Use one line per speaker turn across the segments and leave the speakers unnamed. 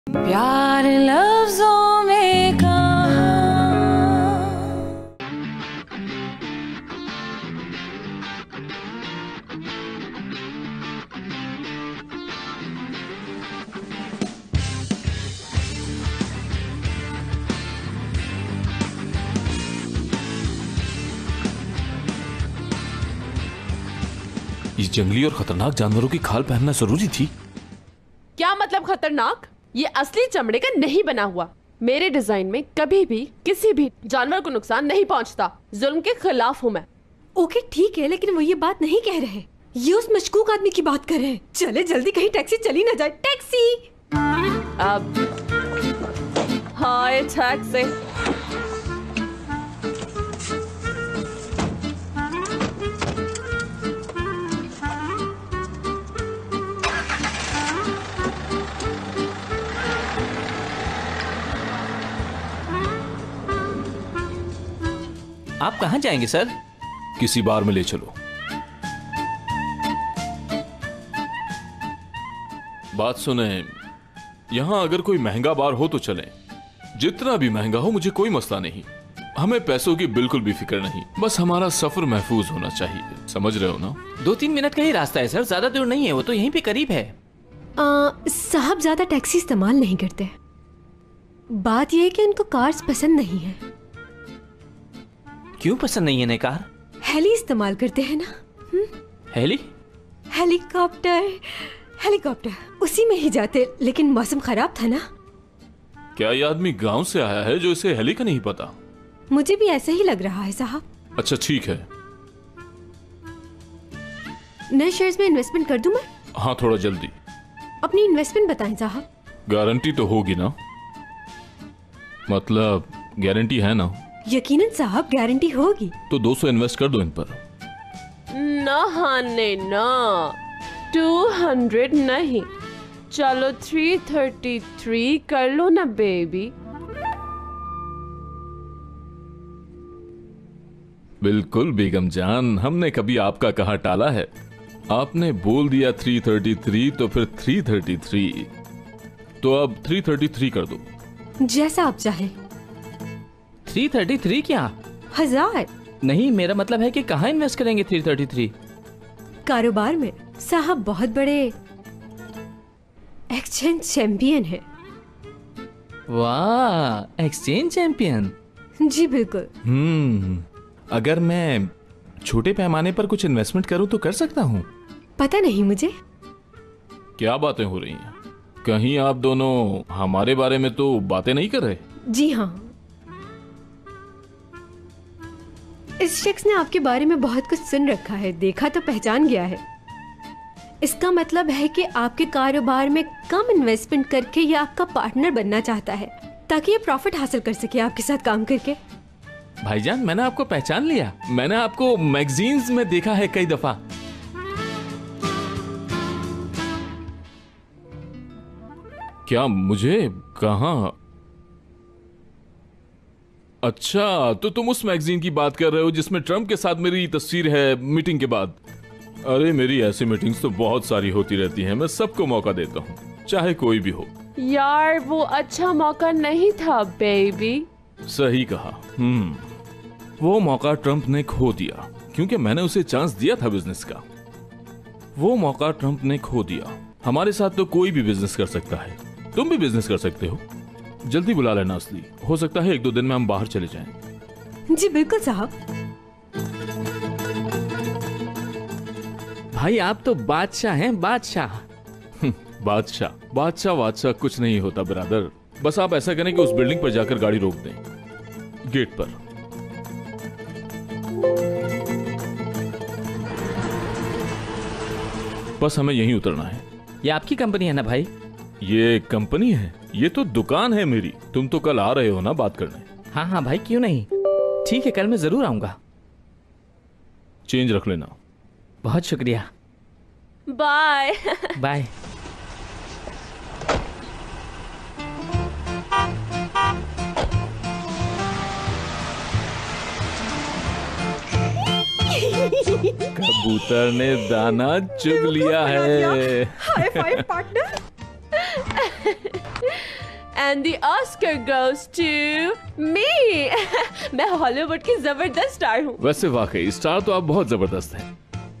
प्यार लफ्जों में कहा।
इस जंगली और खतरनाक जानवरों की खाल पहनना जरूरी थी?
क्या मतलब खतरनाक? ये असली चमड़े का नहीं बना हुआ। मेरे डिजाइन में कभी भी किसी भी जानवर को नुकसान नहीं पहुंचता। जुल्म के खिलाफ हूँ मैं।
ओके ठीक है, लेकिन वो ये बात नहीं कह रहे। ये उस मशकूक आदमी की बात कर रहे हैं। चले जल्दी, कहीं टैक्सी चली ना जाए। टैक्सी!
अब हाय टैक्सी।
आप कहाँ जाएंगे सर?
किसी बार में ले चलो। बात सुने, यहाँ अगर कोई महंगा बार हो तो चलें। जितना भी महंगा हो मुझे कोई मसला नहीं। हमें पैसों की बिल्कुल भी फिक्र नहीं, बस हमारा सफर महफूज होना चाहिए। समझ रहे हो ना?
2-3 मिनट का ही रास्ता है सर, ज्यादा दूर नहीं है, वो तो यहीं पे करीब है।
साहब ज्यादा टैक्सी इस्तेमाल नहीं करते। बात यह है कि उनको कार्स पसंद नहीं है।
क्यों पसंद नहीं है नई कार?
हेली इस्तेमाल करते हैं ना।
हेली?
हेलीकॉप्टर, हेलीकॉप्टर उसी में ही जाते, लेकिन मौसम खराब था ना।
क्या ये आदमी गांव से आया है जो इसे हेली का नहीं पता?
मुझे भी ऐसा ही लग रहा है साहब।
अच्छा ठीक है।
नए शेयर्स में इन्वेस्टमेंट कर दूं मैं?
हाँ थोड़ा जल्दी।
अपनी इन्वेस्टमेंट बताएं साहब।
गारंटी तो होगी ना? मतलब गारंटी है ना?
यकीनन साहब, गारंटी होगी।
तो 200 इन्वेस्ट कर दो इन पर।
ना हाने ना, 200 नहीं। चलो 333 कर लो ना बेबी।
बिल्कुल बेगम जान, हमने कभी आपका कहा टाला है। आपने बोल दिया 333 तो फिर 333। तो अब 333 कर दो।
जैसा आप चाहें।
333 क्या?
1000?
नहीं, मेरा मतलब है कि कहाँ इन्वेस्ट करेंगे 333?
कारोबार में। साहब बहुत बड़े एक्सचेंज चैंपियन है।
वाह, एक्सचेंज चैंपियन?
जी बिल्कुल।
अगर मैं छोटे पैमाने पर कुछ इन्वेस्टमेंट करूं तो कर सकता हूं?
पता नहीं मुझे।
क्या बातें हो रही हैं? कहीं आप दोनों हमारे बारे में तो बातें नहीं कर रहे?
जी हाँ, इस शख्स ने आपके बारे में बहुत कुछ सुन रखा है, देखा तो पहचान गया है। इसका मतलब है कि आपके कारोबार में कम इन्वेस्टमेंट करके ये आपका पार्टनर बनना चाहता है, ताकि ये प्रॉफिट हासिल कर सके आपके साथ काम करके।
भाईजान, मैंने आपको पहचान लिया। मैंने आपको मैगजीन्स में देखा है कई दफा। क्या मुझे? कहाँ? अच्छा, तो तुम उस मैगजीन की बात कर रहे हो जिसमें ट्रम्प के साथ मेरी तस्वीर है मीटिंग के बाद? अरे मेरी ऐसी मीटिंग्स तो बहुत सारी होती रहती हैं। मैं सबको मौका देता हूँ, चाहे कोई भी हो।
यार वो अच्छा मौका नहीं था बेबी।
सही कहा। वो मौका ट्रम्प ने खो दिया क्योंकि मैंने उसे चांस दिया था बिजनेस का। वो मौका ट्रम्प ने खो दिया। हमारे साथ तो कोई भी बिजनेस कर सकता है। तुम भी बिजनेस कर सकते हो। जल्दी बुला लेना असली। हो सकता है 1-2 दिन में हम बाहर चले जाएं।
जी बिल्कुल साहब।
भाई आप तो बादशाह हैं, बादशाह।
बादशाह बादशाह कुछ नहीं होता ब्रदर। बस आप ऐसा करें कि उस बिल्डिंग पर जाकर गाड़ी रोक दें, गेट पर। बस हमें यहीं उतरना है।
ये आपकी कंपनी है ना भाई?
ये कंपनी है? ये तो दुकान है मेरी। तुम तो कल आ रहे हो ना बात करने?
हाँ हाँ भाई, क्यों नहीं। ठीक है, कल मैं जरूर आऊंगा।
चेंज रख लेना।
बहुत शुक्रिया।
बाय।
बाय।
कबूतर ने दाना चुग लिया है।
High five partner.
And the Oscar goes to me. मैं हॉलीवुड की जबरदस्त स्टार हूँ।
वैसे वाकई स्टार तो आप बहुत जबरदस्त हैं।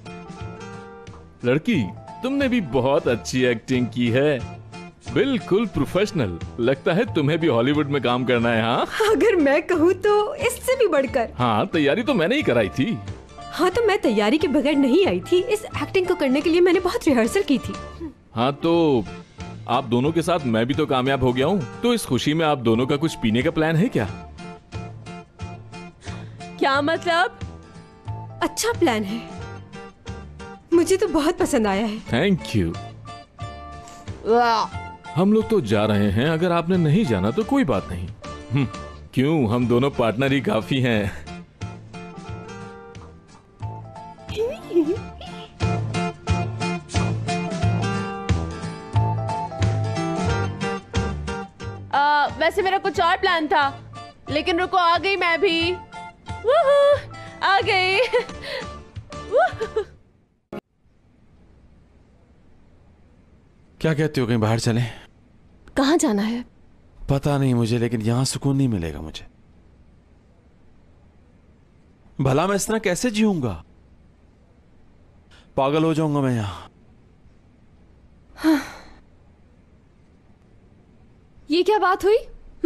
लड़की, तुमने भी बहुत अच्छी एक्टिंग की है, बिल्कुल प्रोफेशनल। लगता है तुम्हें भी हॉलीवुड में काम करना है। हाँ,
अगर मैं कहूँ तो इससे भी बढ़कर।
हाँ, तैयारी तो मैंने ही कराई थी।
हाँ, तो मैं तैयारी के बगैर नहीं आई थी। इस एक्टिंग को करने के लिए मैंने बहुत रिहर्सल की थी।
हाँ, तो आप दोनों के साथ मैं भी तो कामयाब हो गया हूँ, तो इस खुशी में आप दोनों का कुछ पीने का प्लान है क्या?
क्या मतलब?
अच्छा प्लान है, मुझे तो बहुत पसंद आया है।
Thank you.
वाह,
हम लोग तो जा रहे हैं, अगर आपने नहीं जाना तो कोई बात नहीं। क्यों, हम दोनों पार्टनर ही काफी हैं।
वैसे मेरा कुछ और प्लान था, लेकिन रुको, आ गई मैं भी। वूहू, आ गई।
क्या कहते हो, कहीं बाहर चलें?
कहाँ जाना है?
पता नहीं मुझे, लेकिन यहां सुकून नहीं मिलेगा मुझे। भला मैं इस तरह कैसे जीऊंगा? पागल हो जाऊंगा मैं यहां।
हाँ। ये क्या बात हुई?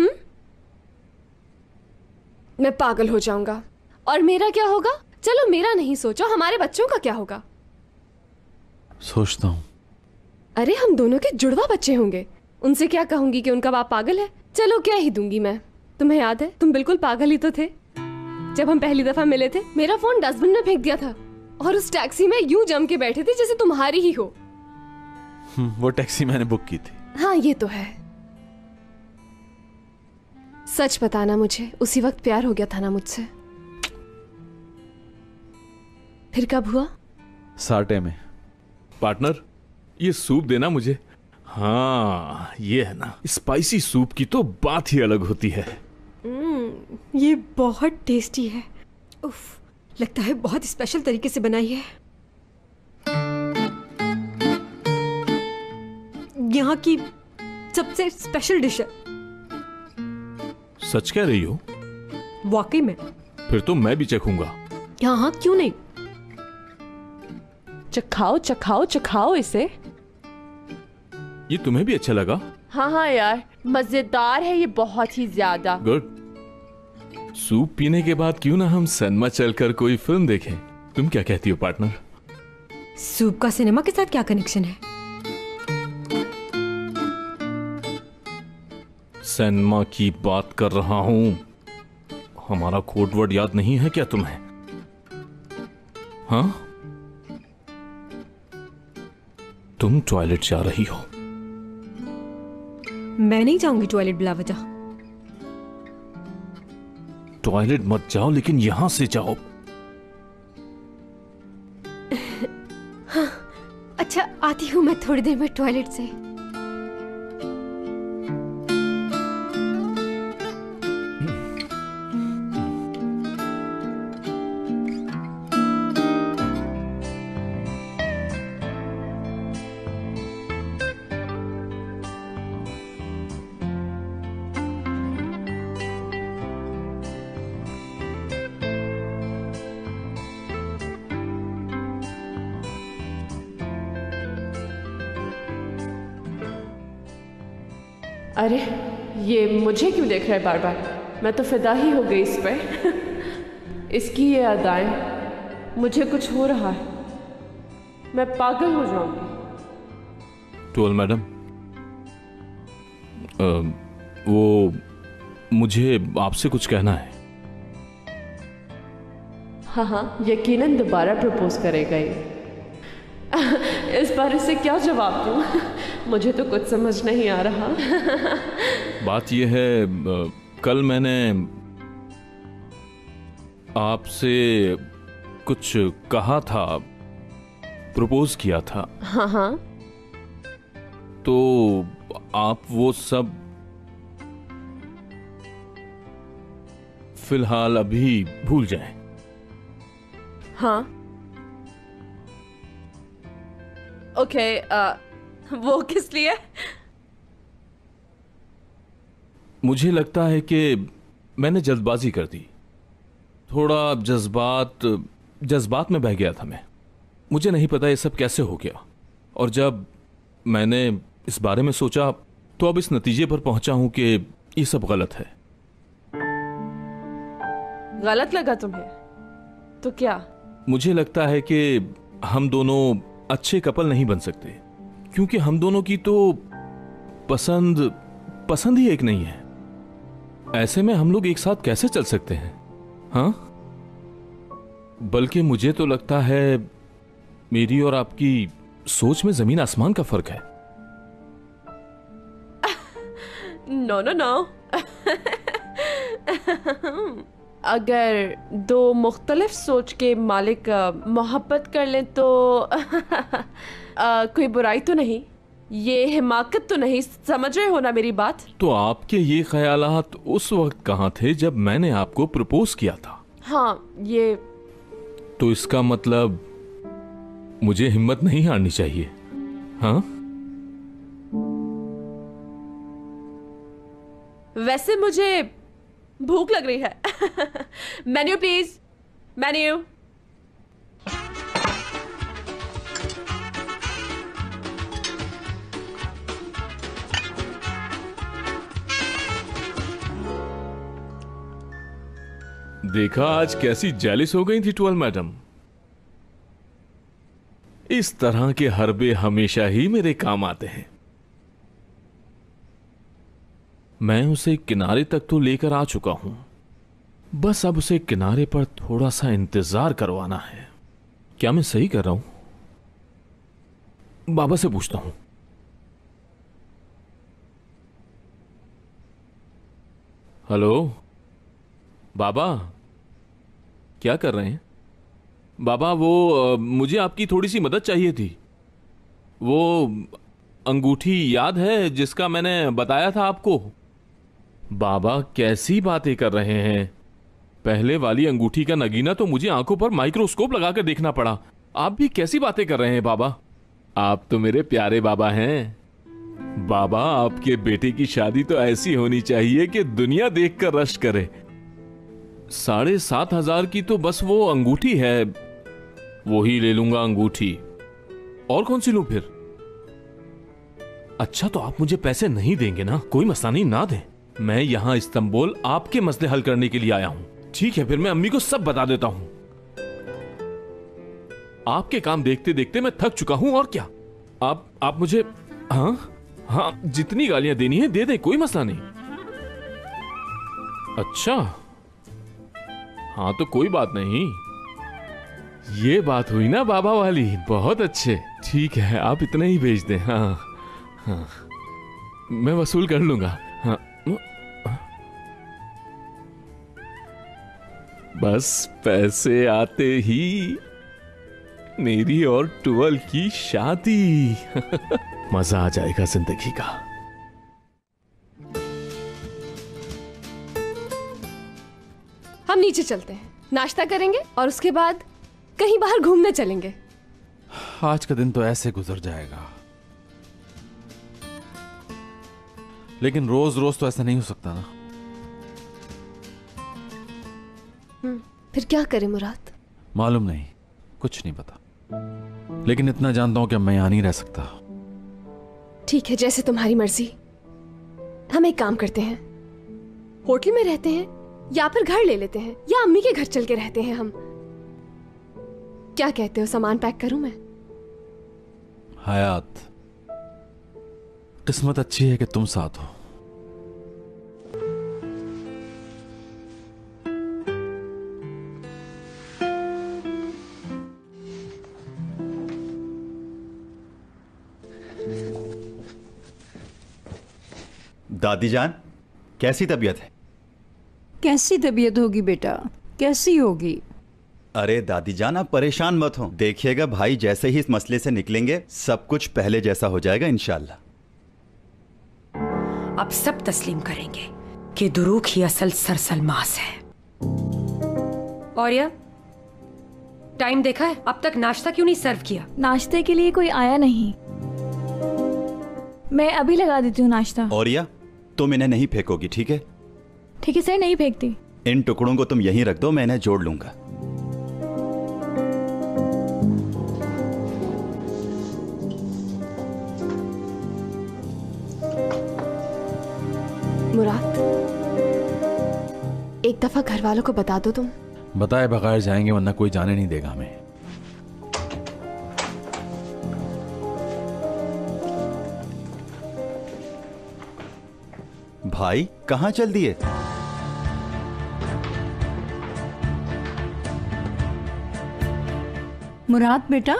मैं पागल हो जाऊंगा और मेरा क्या होगा? चलो मेरा नहीं सोचो, हमारे बच्चों का क्या होगा?
सोचता हूं।
अरे हम दोनों के जुड़वा बच्चे होंगे, उनसे क्या कहूंगी कि उनका बाप पागल है? चलो क्या ही दूंगी मैं। तुम्हें याद है, तुम बिल्कुल पागल ही तो थे जब हम पहली दफा मिले थे। मेरा फोन डस्टबिन में फेंक दिया था और उस टैक्सी में यूं जम के बैठे थे जैसे तुम्हारी ही हो।
वो टैक्सी मैंने बुक की थी।
हाँ, ये तो है। सच बताना, मुझे उसी वक्त प्यार हो गया था ना मुझसे? फिर कब हुआ?
साटे में।
पार्टनर, ये सूप देना मुझे। हाँ, ये है ना, स्पाइसी सूप की तो बात ही अलग होती है।
ये बहुत टेस्टी है। उफ, लगता है बहुत स्पेशल तरीके से बनाई है। यहाँ की सबसे स्पेशल डिश है।
सच कह रही हो?
वाकई में।
फिर तो मैं भी चखूंगा।
हाँ हाँ, क्यों नहीं।
चखाओ चखाओ चखाओ इसे।
ये तुम्हें भी अच्छा लगा?
हाँ हाँ यार, मजेदार है ये बहुत ही ज्यादा।
गुड। सूप पीने के बाद क्यों ना हम सिनेमा चलकर कोई फिल्म देखें? तुम क्या कहती हो पार्टनर?
सूप का सिनेमा के साथ क्या कनेक्शन है?
सिनेमा की बात कर रहा हूं। हमारा कोड वर्ड याद नहीं है क्या तुम्हें? हाँ, तुम टॉयलेट जा रही हो।
मैं नहीं जाऊंगी टॉयलेट बिला वजह।
टॉयलेट मत जाओ, लेकिन यहां से जाओ।
हाँ, अच्छा आती हूँ मैं थोड़ी देर में टॉयलेट से।
अरे ये मुझे क्यों देख रहा है बार बार? मैं तो फिदा ही हो गई इस पे। इसकी ये अदाएं, मुझे कुछ हो रहा है, मैं पागल हो जाऊंगी।
टोल मैडम, वो मुझे आपसे कुछ कहना है।
हाँ हाँ, यकीनन दोबारा प्रपोज करेगा ये। इस बार इसे क्या जवाब दूं? मुझे तो कुछ समझ नहीं आ रहा।
बात यह है, कल मैंने आपसे कुछ कहा था, प्रपोज किया था।
हाँ हाँ।
तो आप वो सब फिलहाल अभी भूल जाएं।
हाँ ओके। वो किस लिए?
मुझे लगता है कि मैंने जल्दबाजी कर दी। थोड़ा जज्बात में बह गया था मैं। मुझे नहीं पता ये सब कैसे हो गया, और जब मैंने इस बारे में सोचा तो अब इस नतीजे पर पहुंचा हूं कि ये सब गलत है।
गलत लगा तुम्हें? तो क्या?
मुझे लगता है कि हम दोनों अच्छे कपल नहीं बन सकते, क्योंकि हम दोनों की तो पसंद ही एक नहीं है। ऐसे में हम लोग एक साथ कैसे चल सकते हैं? हाँ, बल्कि मुझे तो लगता है मेरी और आपकी सोच में जमीन आसमान का फर्क है।
No no no. अगर दो मुख्तलिफ सोच के मालिक मोहब्बत कर लें तो कोई बुराई तो नहीं, ये हिमाकत तो नहीं। समझ रहे हो ना मेरी बात?
तो आपके ये ख्यालात उस वक्त कहाँ थे जब मैंने आपको प्रपोज किया था?
हाँ, ये
तो इसका मतलब मुझे हिम्मत नहीं हारनी चाहिए। हाँ,
वैसे मुझे भूख लग रही है। Menu please, menu.
देखा आज कैसी जेलिस हो गई थी 12 मैडम। इस तरह के हरबे हमेशा ही मेरे काम आते हैं। मैं उसे किनारे तक तो लेकर आ चुका हूं, बस अब उसे किनारे पर थोड़ा सा इंतजार करवाना है। क्या मैं सही कर रहा हूं? बाबा से पूछता हूं। हेलो बाबा, क्या कर रहे हैं? बाबा वो मुझे आपकी थोड़ी सी मदद चाहिए थी। वो अंगूठी याद है जिसका मैंने बताया था आपको? बाबा कैसी बातें कर रहे हैं? पहले वाली अंगूठी का नगीना तो मुझे आंखों पर माइक्रोस्कोप लगाकर देखना पड़ा। आप भी कैसी बातें कर रहे हैं बाबा? आप तो मेरे प्यारे बाबा हैं। बाबा आपके बेटे की शादी तो ऐसी होनी चाहिए कि दुनिया देखकर रश करे। 7,500 की तो बस वो अंगूठी है, वो ही ले लूंगा अंगूठी। और कौन सी लूं फिर? अच्छा तो आप मुझे पैसे नहीं देंगे ना? कोई मसला नहीं, ना दें। मैं यहां इस्तांबुल आपके मसले हल करने के लिए आया हूं। ठीक है, फिर मैं अम्मी को सब बता देता हूं। आपके काम देखते देखते मैं थक चुका हूं। और क्या आप मुझे हाँ जितनी गालियां देनी है दे दें, कोई मसला नहीं। अच्छा हाँ तो कोई बात नहीं। ये बात हुई ना बाबा वाली, बहुत अच्छे। ठीक है, आप इतने ही भेज दें। हाँ, मैं वसूल कर लूंगा। हाँ, बस पैसे आते ही मेरी और टुअल की शादी। मजा आ जाएगा जिंदगी का।
हम नीचे चलते हैं, नाश्ता करेंगे और उसके बाद कहीं बाहर घूमने चलेंगे।
आज का दिन तो ऐसे गुजर जाएगा, लेकिन रोज रोज तो ऐसा नहीं हो सकता ना।
फिर क्या करें मुराद?
मालूम नहीं, कुछ नहीं पता, लेकिन इतना जानता हूं कि मैं यहां नहीं रह सकता।
ठीक है, जैसे तुम्हारी मर्जी। हम एक काम करते हैं, होटल में रहते हैं या फिर घर ले लेते हैं, या अम्मी के घर चल के रहते हैं हम। क्या कहते हो, सामान पैक करूं मैं?
हयात, किस्मत अच्छी है कि तुम साथ हो।
दादी जान, कैसी तबीयत है?
कैसी तबीयत होगी बेटा, कैसी होगी?
अरे दादी जान आप परेशान मत हो, देखिएगा भाई जैसे ही इस मसले से निकलेंगे सब कुछ पहले जैसा हो जाएगा इंशाल्लाह।
अब सब तस्लीम करेंगे कि दुरूख ही असल सरसलमास है। और या टाइम देखा है? अब तक नाश्ता क्यों नहीं सर्व किया?
नाश्ते के लिए कोई आया नहीं, मैं अभी लगा देती हूँ नाश्ता।
और या तुम इन्हें नहीं फेंकोगी, ठीक है?
ठीक है सर, नहीं फेंकती।
इन टुकड़ों को तुम यहीं रख दो, मैं इन्हें जोड़ लूंगा।
मुराद, एक दफा घर वालों को बता दो तुम।
बताए बगैर जाएंगे, वरना कोई जाने नहीं देगा हमें।
भाई कहाँ चल दिए?
मुराद बेटा,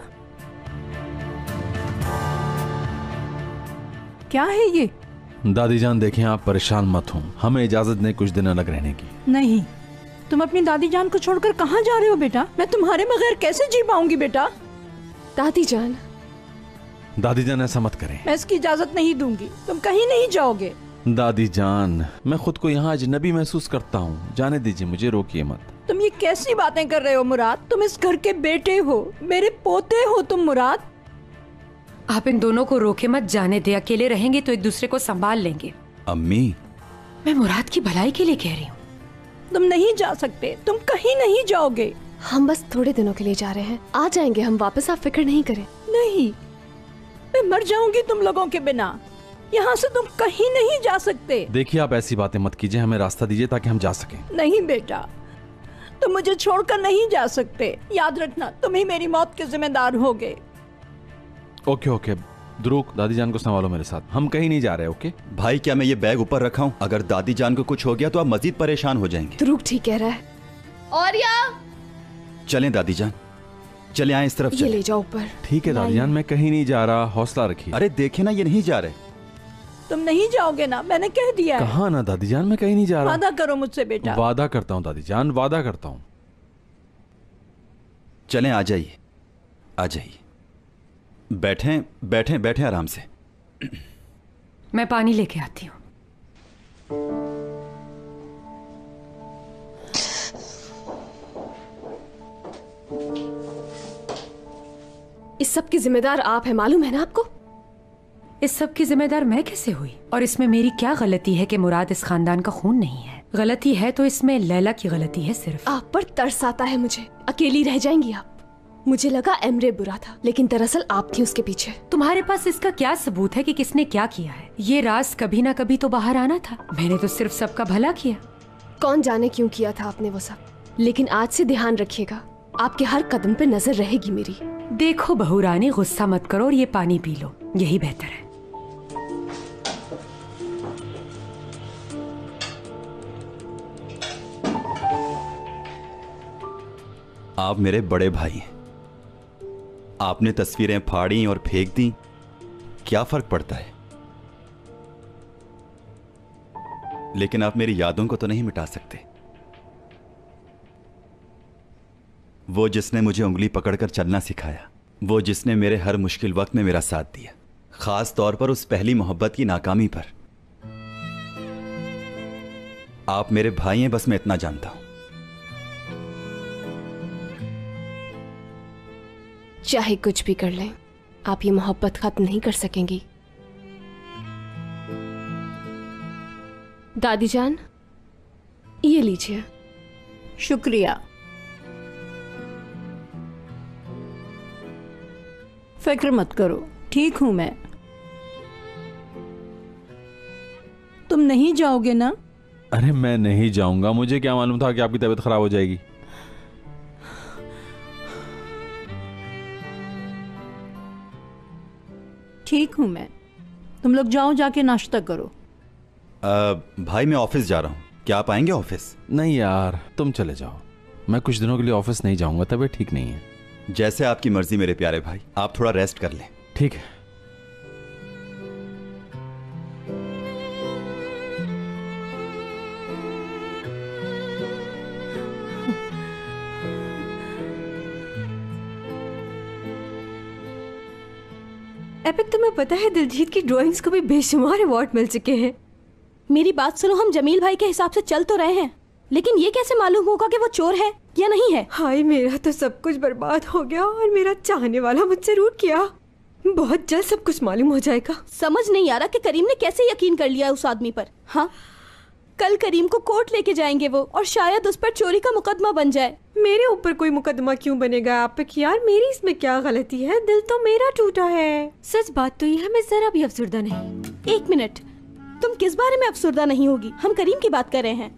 क्या है ये?
दादी जान देखें, आप परेशान मत हो, हमें इजाजत दें कुछ दिन अलग रहने की।
नहीं, तुम अपनी दादी जान को छोड़कर कहाँ जा रहे हो बेटा? मैं तुम्हारे बगैर कैसे जी पाऊंगी बेटा?
दादी जान।
दादी जान ऐसा मत करें।
मैं इसकी इजाजत नहीं दूंगी, तुम कहीं नहीं जाओगे।
दादी जान, मैं खुद को यहाँ अजनबी महसूस करता हूँ, जाने दीजिए मुझे, रोकिए मत।
तुम ये कैसी बातें कर रहे हो मुराद? तुम इस घर के बेटे हो, मेरे पोते हो तुम मुराद।
आप इन दोनों को रोके मत, जाने दे। अकेले रहेंगे तो एक दूसरे को संभाल लेंगे।
अम्मी,
मैं मुराद की भलाई के लिए कह रही हूँ।
तुम नहीं जा सकते, तुम कहीं नहीं जाओगे।
हम बस थोड़े दिनों के लिए जा रहे हैं, आ जाएंगे हम वापस, आप फिक्र नहीं करें।
नहीं, मैं मर जाऊंगी तुम लोगों के बिना। यहाँ से तुम कहीं नहीं जा सकते।
देखिए आप ऐसी बातें मत कीजिए, हमें रास्ता दीजिए ताकि हम जा सकें।
नहीं बेटा, तुम मुझे छोड़कर नहीं जा सकते। याद रखना, तुम ही मेरी मौत के जिम्मेदार होगे।
ओके ओके, ध्रुव, दादी जान को संभालो मेरे साथ, हम कहीं नहीं जा रहे। ओके
भाई क्या मैं ये बैग ऊपर रखा हूँ? अगर दादी जान को कुछ हो गया तो आप मजीद परेशान हो जाएंगे।
ध्रुव ठीक कह रहा है। और या
चलें दादी जान, चले आए इस तरफ।
ये ले जाओ ऊपर।
ठीक है दादी जान, मैं कहीं नहीं जा रहा, हौसला रखिए।
अरे देखे ना, ये नहीं जा रहे।
तुम नहीं जाओगे ना, मैंने कह दिया है।
कहा ना दादी जान, मैं कहीं नहीं जा रहा।
वादा करो मुझसे बेटा।
वादा करता हूँ दादी जान, वादा करता हूँ।
चलें, आ जाइए, आ जाइए, बैठें बैठें बैठें आराम से।
मैं पानी लेके आती हूँ।
इस सब की जिम्मेदार आप हैं, मालूम है ना आपको?
इस सब की जिम्मेदार मैं कैसे हुई? और इसमें मेरी क्या गलती है कि मुराद इस खानदान का खून नहीं है? गलती है तो इसमें लैला की गलती है सिर्फ।
आप पर तरस आता है मुझे। अकेली रह जाएंगी आप। मुझे लगा एमरे बुरा था, लेकिन दरअसल आप थी उसके पीछे।
तुम्हारे पास इसका क्या सबूत है कि किसने क्या किया है? ये राज कभी ना कभी तो बाहर आना था। मैंने तो सिर्फ सबका भला किया।
कौन जाने क्यों किया था आपने वो सब, लेकिन आज से ध्यान रखिएगा, आपके हर कदम पे नजर रहेगी मेरी।
देखो बहू रानी, गुस्सा मत करो और ये पानी पी लो, यही बेहतर है।
आप मेरे बड़े भाई हैं। आपने तस्वीरें फाड़ी और फेंक दी, क्या फर्क पड़ता है? लेकिन आप मेरी यादों को तो नहीं मिटा सकते। वो जिसने मुझे उंगली पकड़कर चलना सिखाया, वो जिसने मेरे हर मुश्किल वक्त में मेरा साथ दिया, खास तौर पर उस पहली मोहब्बत की नाकामी पर। आप मेरे भाई हैं, बस मैं इतना जानता हूं।
चाहे कुछ भी कर लें, आप ये मोहब्बत खत्म नहीं कर सकेंगी। दादी जान, ये लीजिए।
शुक्रिया। फिक्र मत करो, ठीक हूं मैं। तुम नहीं जाओगे ना?
अरे मैं नहीं जाऊंगा, मुझे क्या मालूम था कि आपकी तबीयत खराब हो जाएगी।
ठीक हूं मैं, तुम लोग जाओ, जाके नाश्ता करो।
भाई मैं ऑफिस जा रहा हूं, क्या आप आएंगे ऑफिस?
नहीं यार, तुम चले जाओ, मैं कुछ दिनों के लिए ऑफिस नहीं जाऊंगा, तबीयत ठीक नहीं है।
जैसे आपकी मर्जी मेरे प्यारे भाई, आप थोड़ा रेस्ट कर लें।
ठीक है।
एपिक, तुम्हें पता है दिलजीत की ड्राइंग्स को भी बेशुमार अवार्ड मिल चुके हैं।
मेरी बात सुनो, हम जमील भाई के हिसाब से चल तो रहे हैं, लेकिन ये कैसे मालूम होगा कि वो चोर है या नहीं है?
हाय, मेरा तो सब कुछ बर्बाद हो गया और मेरा चाहने वाला मुझसे रूठ किया। बहुत जल्द सब कुछ मालूम हो जाएगा।
समझ नहीं आ रहा कि करीम ने कैसे यकीन कर लिया उस आदमी पर। हाँ, कल करीम को कोर्ट लेके जाएंगे वो, और शायद उस पर चोरी का मुकदमा बन जाए।
मेरे ऊपर कोई मुकदमा क्यों बनेगा आप पे? यार मेरी इसमें क्या गलती है? दिल तो मेरा टूटा है। सच बात तो ये है, मैं जरा भी अफसरदा नहीं।
एक मिनट, तुम किस बारे में अफसरदा नहीं होगी? हम करीम की बात कर रहे हैं।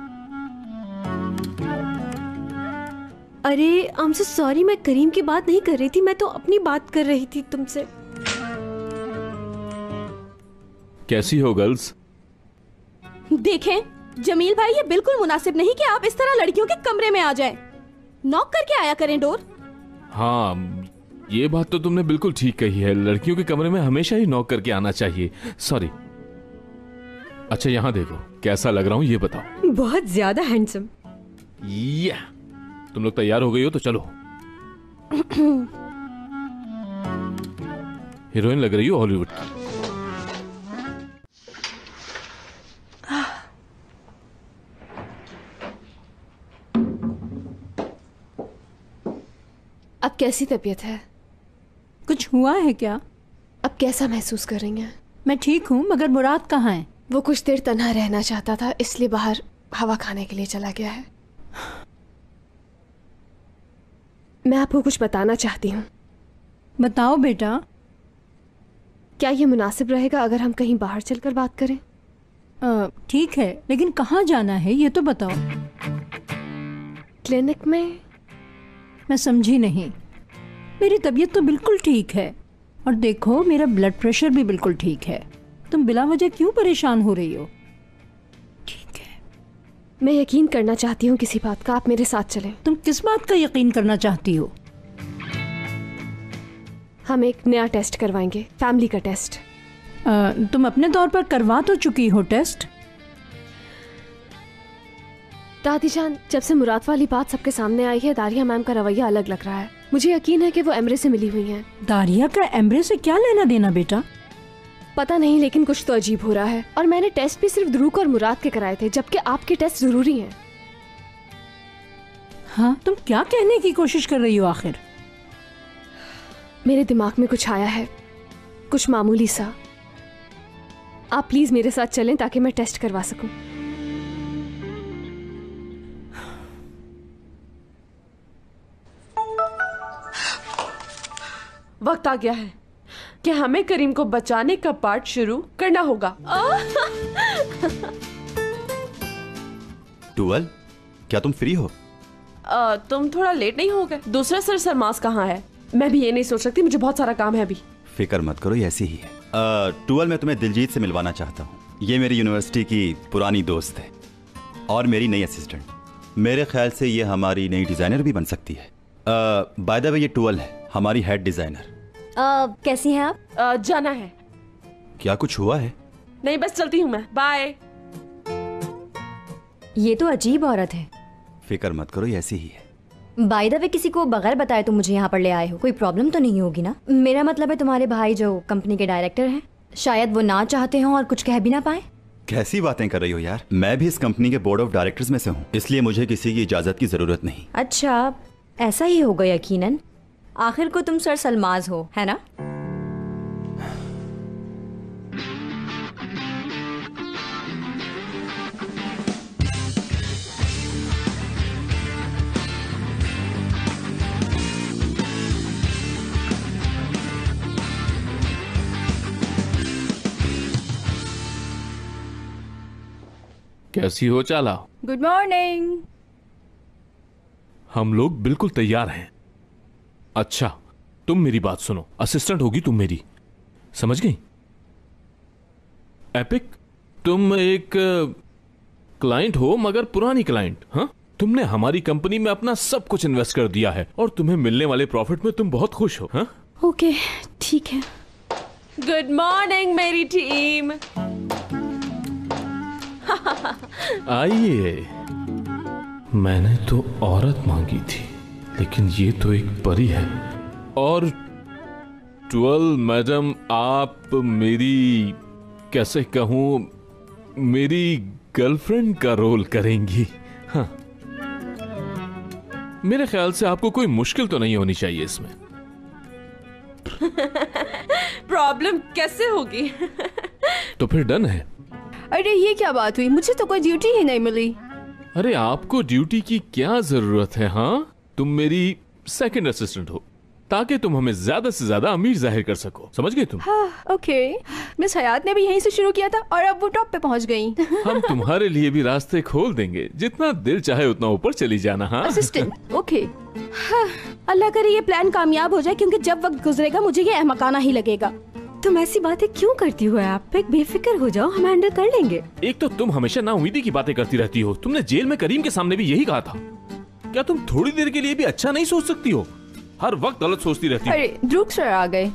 अरे आई एम सो सॉरी, मैं करीम की बात नहीं कर रही थी, मैं तो अपनी बात कर रही थी तुमसे।
कैसी हो गर्ल्स?
देखें जमील भाई, ये बिल्कुल मुनासिब नहीं कि आप इस तरह लड़कियों के कमरे में आ जाएं। नॉक करके आया करें डोर।
हाँ, ये बात तो तुमने बिल्कुल ठीक कही है। लड़कियों के कमरे में हमेशा ही नॉक करके आना चाहिए। सॉरी। अच्छा यहाँ देखो, कैसा लग रहा हूँ ये बताओ।
बहुत ज्यादा हैंडसम।
तुम लोग तैयार हो गई हो तो चलो। हीरोइन लग रही हो हॉलीवुड की।
अब कैसी तबीयत है?
कुछ हुआ है क्या?
अब कैसा महसूस कर रही हैं?
मैं ठीक हूँ, मगर मुराद कहाँ है?
वो कुछ देर तन्हा रहना चाहता था, इसलिए बाहर हवा खाने के लिए चला गया है। मैं आपको कुछ बताना चाहती हूँ।
बताओ बेटा।
क्या ये मुनासिब रहेगा अगर हम कहीं बाहर चलकर बात करें?
ठीक है, लेकिन कहाँ जाना है ये तो बताओ।
क्लिनिक में।
मैं समझी नहीं। मेरी तबीयत तो बिल्कुल ठीक है, और देखो मेरा ब्लड प्रेशर भी बिल्कुल ठीक है। तुम बिला वजह क्यों परेशान हो रही हो? ठीक है,
मैं यकीन करना चाहती हूँ किसी बात का, आप मेरे साथ चलें।
तुम किस बात का यकीन करना चाहती हो?
हम एक नया टेस्ट करवाएंगे, फैमिली का टेस्ट।
तुम अपने तौर पर करवा तो चुकी हो टेस्ट।
दादी जान, जब से मुराद वाली बात सबके सामने आई है, दारिया मैम का रवैया अलग लग रहा है। मुझे यकीन है कि वो एमरे से मिली हुई हैं।
दारिया का एमरे से क्या लेना देना बेटा?
पता नहीं, लेकिन कुछ तो अजीब हो रहा है। और मैंने टेस्ट भी सिर्फ द्रुक और मुराद के कराए थे, जबकि आपके टेस्ट जरूरी हैं।
हाँ, तुम क्या कहने की कोशिश कर रही हो आखिर?
मेरे दिमाग में कुछ आया है, कुछ मामूली सा। आप प्लीज मेरे साथ चलें ताकि मैं टेस्ट करवा सकूं।
वक्त आ गया है कि हमें करीम को बचाने का पार्ट शुरू करना होगा।
टुअल, क्या तुम फ्री हो?
तुम थोड़ा लेट नहीं हो गए? दूसरा सर सरमास कहाँ है? मैं भी ये नहीं सोच सकती, मुझे बहुत सारा काम है अभी।
फिक्र मत करो, ये ऐसी ही है। टुअल, मैं तुम्हें दिलजीत से मिलवाना चाहता हूँ। ये मेरी यूनिवर्सिटी की पुरानी दोस्त है और मेरी नई असिस्टेंट। मेरे ख्याल से ये हमारी नई डिजाइनर भी बन सकती है। बाय द वे, ये टुअल है, हमारी हेड डिजाइनर।
कैसी हैं आप?
जाना है।
क्या कुछ हुआ है?
नहीं, बस चलती हूँ मैं, बाय।
ये तो अजीब औरत है।
फिक्र मत करो, ये ऐसी ही है।
बाय द वे, किसी को बगैर बताए तुम मुझे यहाँ पर ले आए हो, कोई प्रॉब्लम तो नहीं होगी ना? मेरा मतलब है तुम्हारे भाई जो कंपनी के डायरेक्टर हैं, शायद वो ना चाहते हों और कुछ कह भी ना पाए।
कैसी बातें कर रही हो यार? मैं भी इस कंपनी के बोर्ड ऑफ डायरेक्टर्स में से हूँ, इसलिए मुझे किसी की इजाजत की जरूरत नहीं।
अच्छा, ऐसा ही होगा यकीनन। आखिर को तुम सर सलमाज हो, है ना?
कैसी हो चाला?
Good morning.
हम लोग बिल्कुल तैयार हैं। अच्छा, तुम मेरी बात सुनो, असिस्टेंट होगी तुम मेरी, समझ गई? एपिक, तुम एक क्लाइंट हो, मगर पुरानी क्लाइंट। हाँ, तुमने हमारी कंपनी में अपना सब कुछ इन्वेस्ट कर दिया है और तुम्हें मिलने वाले प्रॉफिट में तुम बहुत खुश हो। हाँ,
ओके, ठीक है।
गुड मॉर्निंग मेरी टीम।
आइए। मैंने तो औरत मांगी थी, लेकिन ये तो एक परी है। और टुअल मैडम, आप मेरी, कैसे कहूं, मेरी गर्लफ्रेंड का रोल करेंगी। हाँ, मेरे ख्याल से आपको कोई मुश्किल तो नहीं होनी चाहिए इसमें।
प्रॉब्लम कैसे होगी?
तो फिर डन है।
अरे ये क्या बात हुई, मुझे तो कोई ड्यूटी ही नहीं मिली।
अरे आपको ड्यूटी की क्या जरूरत है? हाँ, तुम मेरी सेकंड असिस्टेंट हो ताकि तुम हमें ज्यादा से ज्यादा अमीर जाहिर कर सको, समझ गए तुम?
हाँ, ओके। मिस हयात ने भी यहीं से शुरू किया था और अब वो टॉप पे पहुंच गई।
हम तुम्हारे लिए भी रास्ते खोल देंगे, जितना दिल चाहे उतना ऊपर चली जाना। हाँ
असिस्टेंट, ओके।
हाँ, अल्लाह करे ये प्लान कामयाब हो जाए, क्योंकि जब वक्त गुजरेगा मुझे ये अहमकाना ही लगेगा।
तुम ऐसी बातें क्यों करती हो आप? एक बेफिक्र हो जाओ, हम हैंडल कर लेंगे।
एक तो तुम हमेशा नाउमीदी की बातें करती रहती हो। तुमने जेल में करीम के सामने भी यही कहा था। क्या तुम थोड़ी देर के लिए भी अच्छा नहीं सोच सकती हो? हर वक्त गलत सोचती रहती हो।
अरे ड्रूक सर आ गए।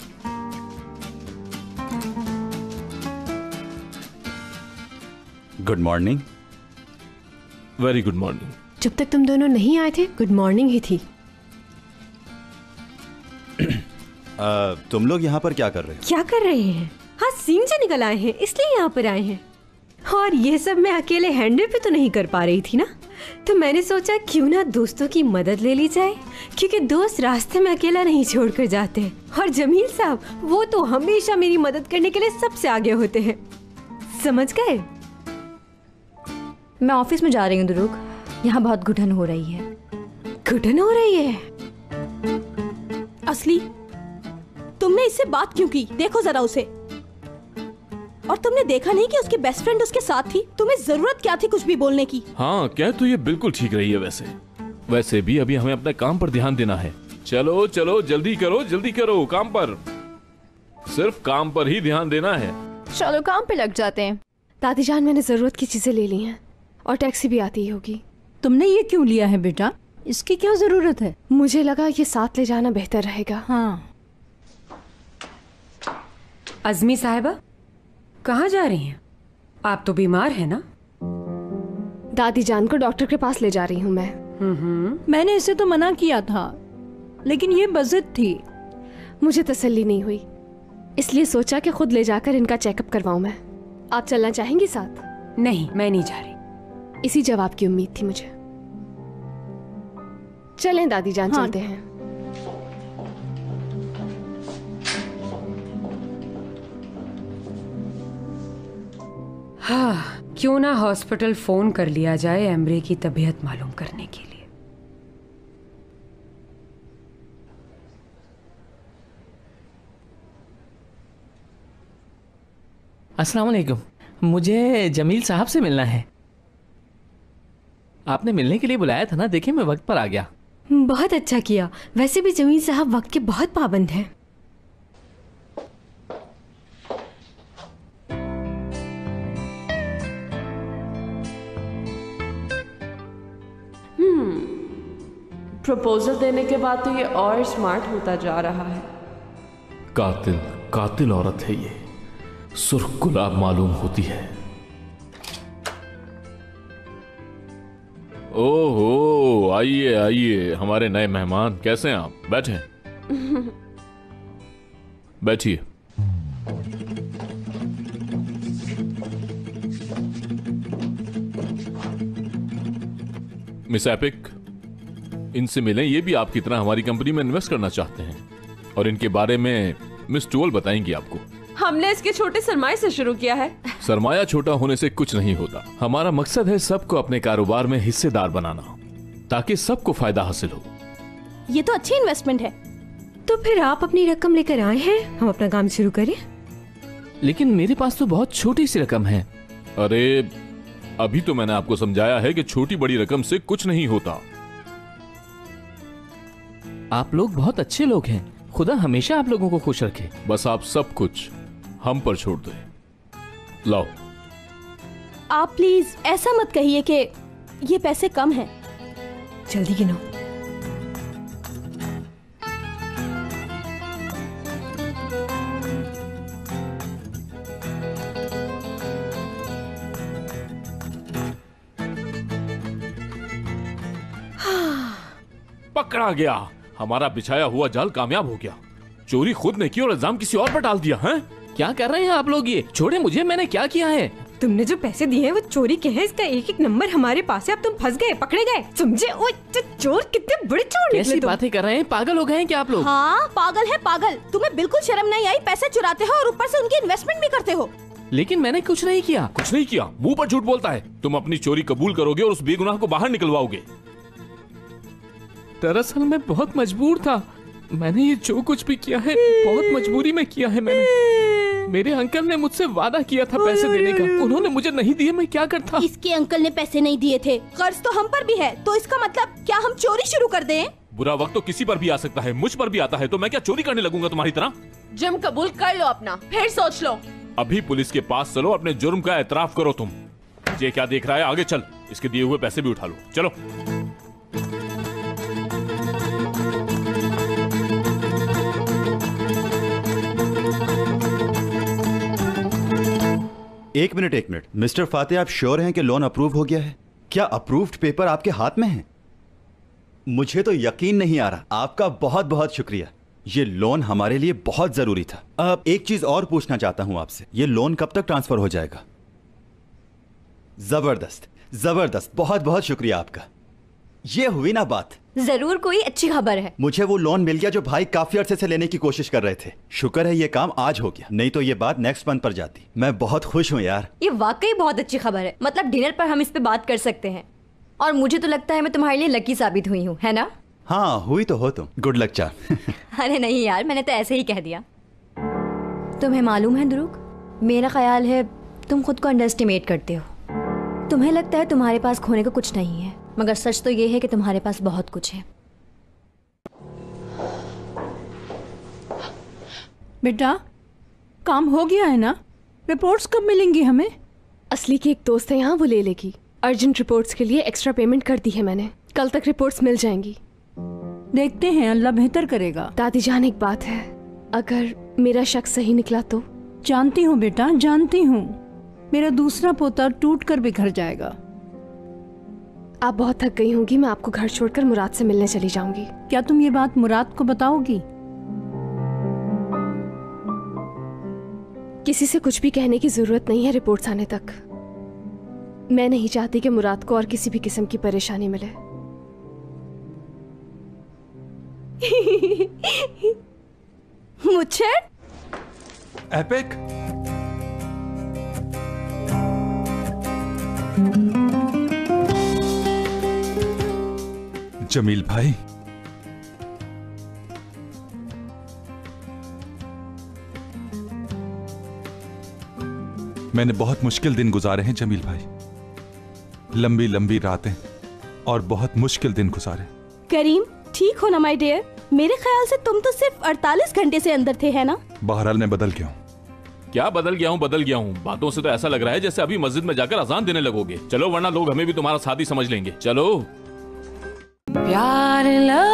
Good morning.
Very good morning.
जब तक तुम दोनों नहीं आए थे गुड मॉर्निंग ही थी।
तुम लोग यहाँ पर क्या कर रहे हो?
क्या कर रहे हैं? हाँ, सीन से निकल आए हैं, इसलिए यहाँ पर आए हैं। और ये सब मैं अकेले हैंडल भी तो नहीं कर पा रही थी ना, तो मैंने सोचा क्यों ना दोस्तों की मदद ले ली जाए, क्योंकि दोस्त रास्ते में अकेला नहीं छोड़कर जाते। और जमील साहब वो तो हमेशा मेरी मदद करने के लिए सबसे आगे होते हैं, समझ गए?
मैं ऑफिस में जा रही हूँ दुरूक, यहाँ बहुत घुटन हो रही है।
घुटन हो रही है?
असली तुमने इससे बात क्यों की? देखो जरा उसे। और तुमने देखा नहीं कि उसकी बेस्ट फ्रेंड उसके साथ थी? तुम्हें जरूरत क्या थी कुछ भी बोलने की?
हाँ, क्या तो ये बिल्कुल ठीक रही है। वैसे भी अभी हमें अपने काम पर ध्यान देना है। चलो चलो जल्दी करो काम पर। सिर्फ काम पर ही ध्यान देना है।
चलो काम पे लग जाते हैं। दादी जान, मैंने जरूरत की चीजें ले ली हैं और टैक्सी भी आती होगी।
तुमने ये क्यों लिया है बेटा? इसकी क्या जरूरत है?
मुझे लगा ये साथ ले जाना बेहतर रहेगा।
हाँ।
अज़मी साहिबा कहाँ जा रही हैं? आप तो बीमार हैं ना?
दादी जान को डॉक्टर के पास ले जा रही हूँ मैं।
मैंने इसे तो मना किया था, लेकिन ये बज़िद थी।
मुझे तसल्ली नहीं हुई, इसलिए सोचा कि खुद ले जाकर इनका चेकअप करवाऊं मैं। आप चलना चाहेंगी साथ?
नहीं, मैं नहीं जा रही।
इसी जवाब की उम्मीद थी मुझे। चलें दादी जान,
हाँ।
चलते हैं।
हाँ, क्यों ना हॉस्पिटल फोन कर लिया जाए एमरे की तबीयत मालूम करने के लिए।
अस्सलाम वालेकुम, मुझे जमील साहब से मिलना है। आपने मिलने के लिए बुलाया था ना? देखिए मैं वक्त पर आ गया।
बहुत अच्छा किया। वैसे भी जमील साहब वक्त के बहुत पाबंद हैं।
प्रपोजल देने के बाद तो ये और स्मार्ट होता जा रहा है।
कातिल औरत है ये, सुर्ख गुलाब मालूम होती है। ओहो, आइए आइए हमारे नए मेहमान। कैसे हैं आप? बैठे बैठिए। मिस एपिक, इनसे मिलें। ये भी आपकी तरह हमारी कंपनी में इन्वेस्ट करना चाहते हैं और इनके बारे में मिस टूवल बताएंगी आपको।
हमने इसके छोटे सरमाए से शुरू किया है।
सरमाया छोटा होने से कुछ नहीं होता। हमारा मकसद है सबको अपने कारोबार में हिस्सेदार बनाना, ताकि सबको फायदा हासिल हो।
ये तो अच्छी इन्वेस्टमेंट है।
तो फिर आप अपनी रकम लेकर आए हैं, हम अपना काम शुरू करें।
लेकिन मेरे पास तो बहुत छोटी सी रकम है।
अरे अभी तो मैंने आपको समझाया है कि छोटी बड़ी रकम से कुछ नहीं होता।
आप लोग बहुत अच्छे लोग हैं, खुदा हमेशा आप लोगों को खुश रखे।
बस आप सब कुछ हम पर छोड़ दें। लाओ।
आप प्लीज ऐसा मत कहिए कि ये पैसे कम हैं।
जल्दी गिनो।
पकड़ा गया। हमारा बिछाया हुआ जाल कामयाब हो गया। चोरी खुद ने की और इल्जाम किसी और पर डाल दिया है।
क्या कर रहे हैं आप लोग? ये छोड़े मुझे, मैंने क्या किया है?
तुमने जो पैसे दिए हैं वो चोरी के हैं, इसका एक एक नंबर हमारे पास है। अब तुम फंस गए, पकड़े गए, समझे? ओए चोर, कितने बड़े चोर निकले
कैसी
तुम।
बातें कर रहे हैं? पागल हो गए हैं क्या आप लोग?
हाँ पागल है पागल। तुम्हें बिल्कुल शर्म नहीं आई? पैसे चुराते हो और ऊपर से उनकी इन्वेस्टमेंट भी करते हो।
लेकिन मैंने कुछ नहीं किया।
कुछ नहीं किया? मुंह पर झूठ बोलता है। तुम अपनी चोरी कबूल करोगे और उस बेगुनाह को बाहर निकलवाओगे।
दरअसल मैं बहुत मजबूर था। मैंने ये जो कुछ भी किया है बहुत मजबूरी में किया है मैंने। मेरे अंकल ने मुझसे वादा किया था पैसे देने का, उन्होंने मुझे नहीं दिए, मैं क्या करता?
इसके अंकल ने पैसे नहीं दिए थे, कर्ज तो हम पर भी है, तो इसका मतलब क्या हम चोरी शुरू कर दें?
बुरा वक्त तो किसी पर भी आ सकता है, मुझ पर भी आता है, तो मैं क्या चोरी करने लगूंगा तुम्हारी तरह?
जुर्म कबूल कर लो अपना, फिर सोच लो।
अभी पुलिस के पास चलो, अपने जुर्म का एतराफ करो तुम। ये क्या देख रहा है? आगे चल, इसके दिए हुए पैसे भी उठा लो। चलो।
एक मिनट मिस्टर फाते, आप श्योर हैं कि लोन अप्रूव हो गया है? क्या अप्रूव्ड पेपर आपके हाथ में है? मुझे तो यकीन नहीं आ रहा। आपका बहुत बहुत शुक्रिया, ये लोन हमारे लिए बहुत जरूरी था। अब एक चीज और पूछना चाहता हूं आपसे, ये लोन कब तक ट्रांसफर हो जाएगा? जबरदस्त जबरदस्त, बहुत बहुत शुक्रिया आपका। ये हुई ना बात।
जरूर कोई अच्छी खबर है।
मुझे वो लोन मिल गया जो भाई काफी अरसे से लेने की कोशिश कर रहे थे। शुक्र है ये काम आज हो गया, नहीं तो ये बात नेक्स्ट मंथ पर जाती। मैं बहुत खुश हूँ यार।
ये वाकई बहुत अच्छी खबर है। मतलब डिनर पर हम इस पे बात कर सकते हैं। और मुझे तो लगता है मैं तुम्हारे लिए लकी साबित हुई हूँ, है ना?
हाँ हुई तो हो तुम। Good luck charm.
अरे नहीं यार, मैंने तो ऐसे ही कह दिया। तुम्हें मालूम है ध्रुव, मेरा ख्याल है तुम खुद को अंडर एस्टिमेट करते हो। तुम्हें लगता है तुम्हारे पास खोने को कुछ नहीं है, मगर सच तो ये है कि तुम्हारे पास बहुत कुछ है।
बेटा काम हो गया है ना? रिपोर्ट्स कब मिलेंगी हमें?
असली की एक दोस्त है यहाँ, वो ले लेगी। अर्जेंट रिपोर्ट्स के लिए एक्स्ट्रा पेमेंट कर दी है मैंने। कल तक रिपोर्ट्स मिल जाएंगी।
देखते हैं, अल्लाह बेहतर करेगा।
दादी जान, एक बात है, अगर मेरा शक सही निकला तो?
जानती हूँ बेटा, जानती हूँ। मेरा दूसरा पोता टूट कर बिखर जाएगा।
आप बहुत थक गई होंगी, मैं आपको घर छोड़कर मुराद से मिलने चली जाऊंगी।
क्या तुम ये बात मुराद को बताओगी?
किसी से कुछ भी कहने की जरूरत नहीं है रिपोर्ट्स आने तक। मैं नहीं चाहती कि मुराद को और किसी भी किस्म की परेशानी मिले।
मुझे
एपिक, जमील भाई, मैंने बहुत मुश्किल दिन गुजारे हैं जमील भाई। लंबी लंबी रातें और बहुत मुश्किल दिन गुजारे।
करीम, ठीक हो ना माय डियर? मेरे ख्याल से तुम तो सिर्फ 48 घंटे से अंदर थे, है ना?
बहरहाल मैं बदल गया हूँ।
क्या बदल गया हूँ? बदल गया हूँ, बातों से तो ऐसा लग रहा है जैसे अभी मस्जिद में जाकर अजान देने लगोगे। चलो, वरना लोग हमें भी तुम्हारा साथी समझ लेंगे। चलो।
प्यार